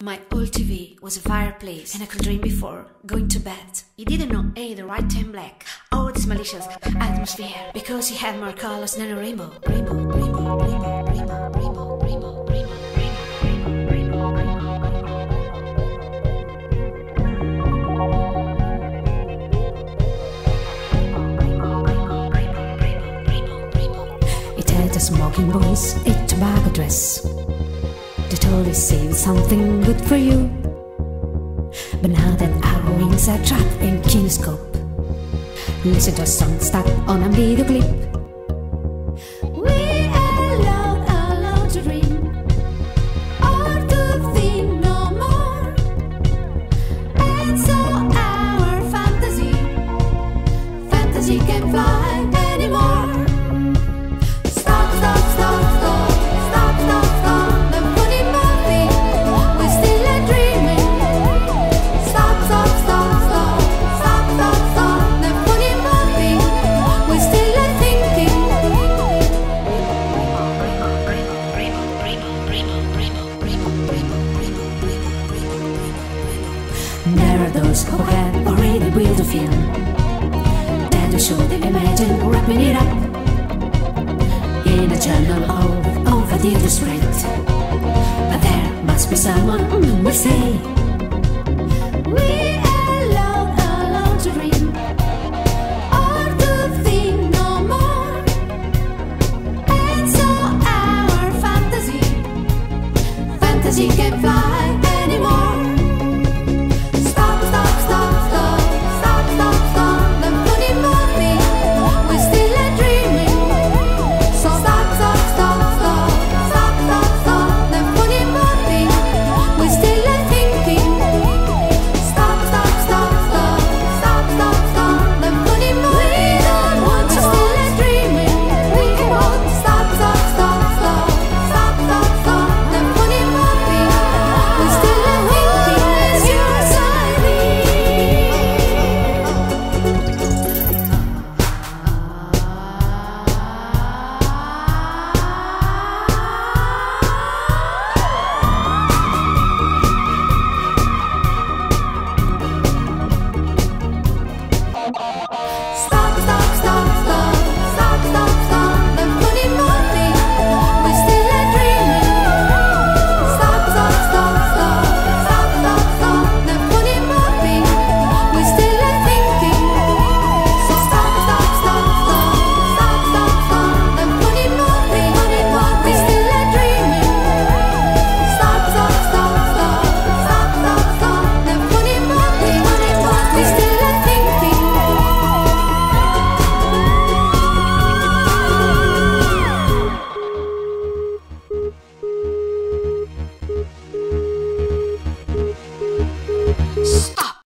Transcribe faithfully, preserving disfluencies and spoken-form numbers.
My old T V was a fireplace, and I could dream before going to bed. He didn't know A, the right and black, or this malicious atmosphere, because he had more colors than a rainbow. Rainbow, rainbow, rainbow, rainbow, rainbow, rainbow, rainbow. It had a smoking voice, a tobacco dress. They told us save something good for you. But now that our wings are trapped in kinescope, listen to a song stuck on a video clip. We are allowed, allowed to dream, or to think no more. And so our fantasy, fantasy can't fly anymore. Stop, stop, stop, stop, stop, stop, stop. There are those who have already built a film that they should imagine wrapping it up in a journal of overdue spread. But there must be someone who will say, we